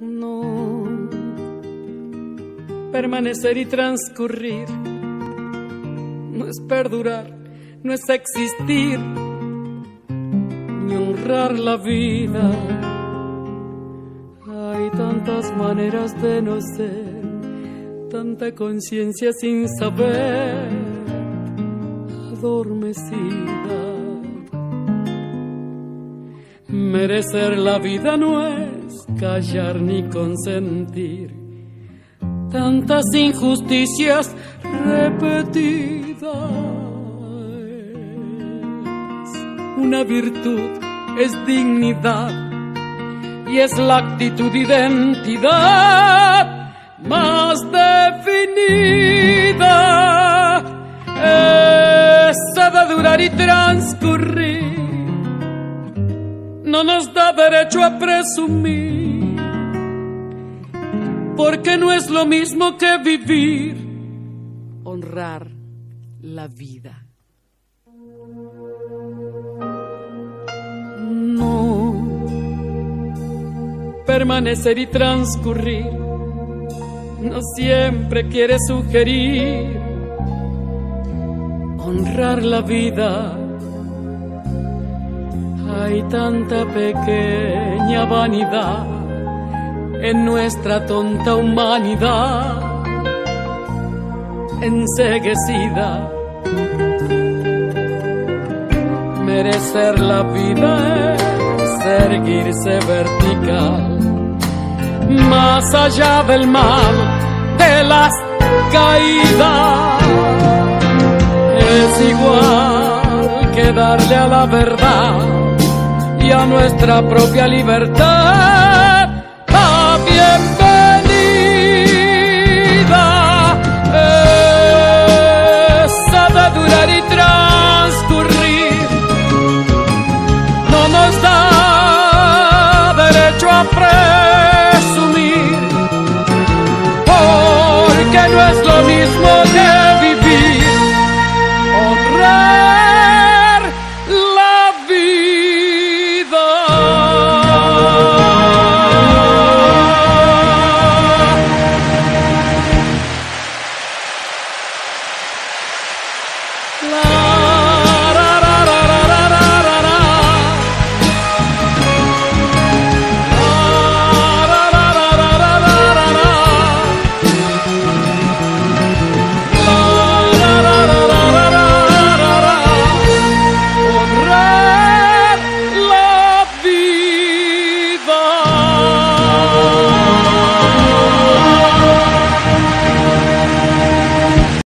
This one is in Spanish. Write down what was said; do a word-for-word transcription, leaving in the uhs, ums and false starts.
No, permanecer y transcurrir no es perdurar, no es existir, ni honrar la vida. Hay tantas maneras de no ser, tanta conciencia sin saber, adormecida. Merecer la vida no es callar ni consentir tantas injusticias repetidas. Una virtud es dignidad y es la actitud identidad más definida. Esa de durar y transcurrir no nos da derecho a presumir, porque no es lo mismo que vivir, honrar la vida. No, permanecer y transcurrir no siempre quiere sugerir honrar la vida. Hay tanta pequeña vanidad en nuestra tonta humanidad enceguecida. Merecer la vida es erguirse vertical, más allá del mal, de las caídas. Es igual que darle a la verdad y a nuestra propia libertad